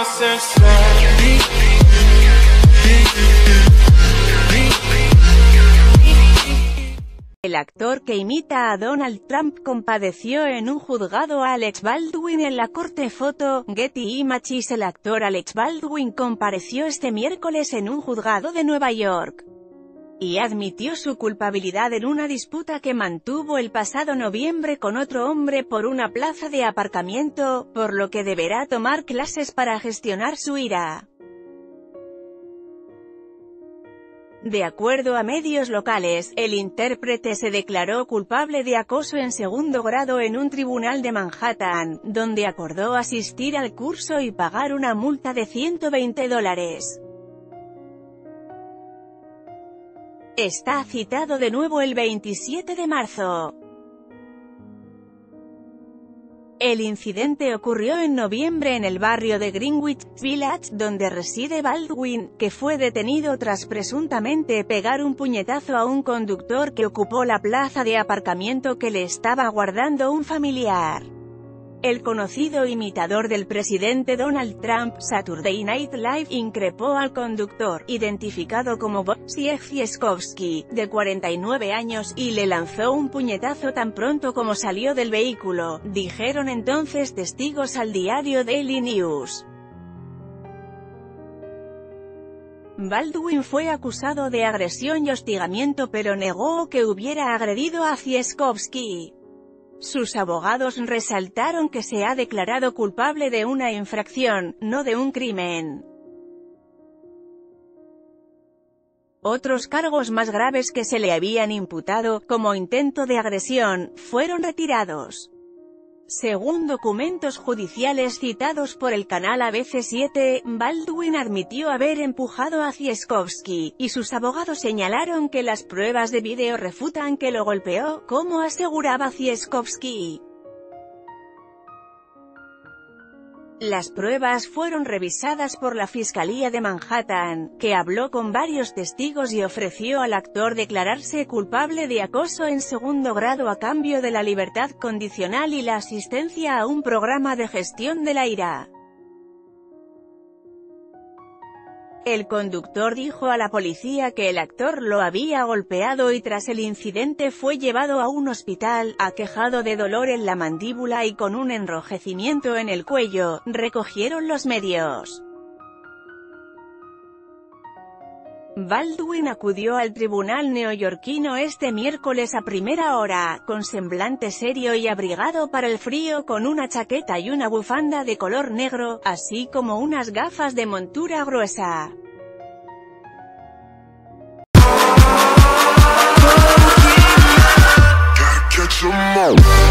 El actor que imita a Donald Trump compadeció en un juzgado a Alex Baldwin en la corte. Foto, Getty Images. El actor Alex Baldwin compareció este miércoles en un juzgado de Nueva York y admitió su culpabilidad en una disputa que mantuvo el pasado noviembre con otro hombre por una plaza de aparcamiento, por lo que deberá tomar clases para gestionar su ira. De acuerdo a medios locales, el intérprete se declaró culpable de acoso en segundo grado en un tribunal de Manhattan, donde acordó asistir al curso y pagar una multa de $120. Está citado de nuevo el 27 de marzo. El incidente ocurrió en noviembre en el barrio de Greenwich Village, donde reside Baldwin, que fue detenido tras presuntamente pegar un puñetazo a un conductor que ocupó la plaza de aparcamiento que le estaba guardando un familiar. El conocido imitador del presidente Donald Trump, Saturday Night Live, increpó al conductor, identificado como Wojciech Cieszkowski, de 49 años, y le lanzó un puñetazo tan pronto como salió del vehículo, dijeron entonces testigos al diario Daily News. Baldwin fue acusado de agresión y hostigamiento pero negó que hubiera agredido a Cieszkowski. Sus abogados resaltaron que se ha declarado culpable de una infracción, no de un crimen. Otros cargos más graves que se le habían imputado, como intento de agresión, fueron retirados. Según documentos judiciales citados por el canal ABC7, Baldwin admitió haber empujado a Cieszkowski, y sus abogados señalaron que las pruebas de vídeo refutan que lo golpeó, como aseguraba Cieszkowski. Las pruebas fueron revisadas por la Fiscalía de Manhattan, que habló con varios testigos y ofreció al actor declararse culpable de acoso en segundo grado a cambio de la libertad condicional y la asistencia a un programa de gestión de la ira. El conductor dijo a la policía que el actor lo había golpeado y tras el incidente fue llevado a un hospital, aquejado de dolor en la mandíbula y con un enrojecimiento en el cuello, recogieron los medios. Baldwin acudió al tribunal neoyorquino este miércoles a primera hora, con semblante serio y abrigado para el frío, con una chaqueta y una bufanda de color negro, así como unas gafas de montura gruesa. Catch 'em all.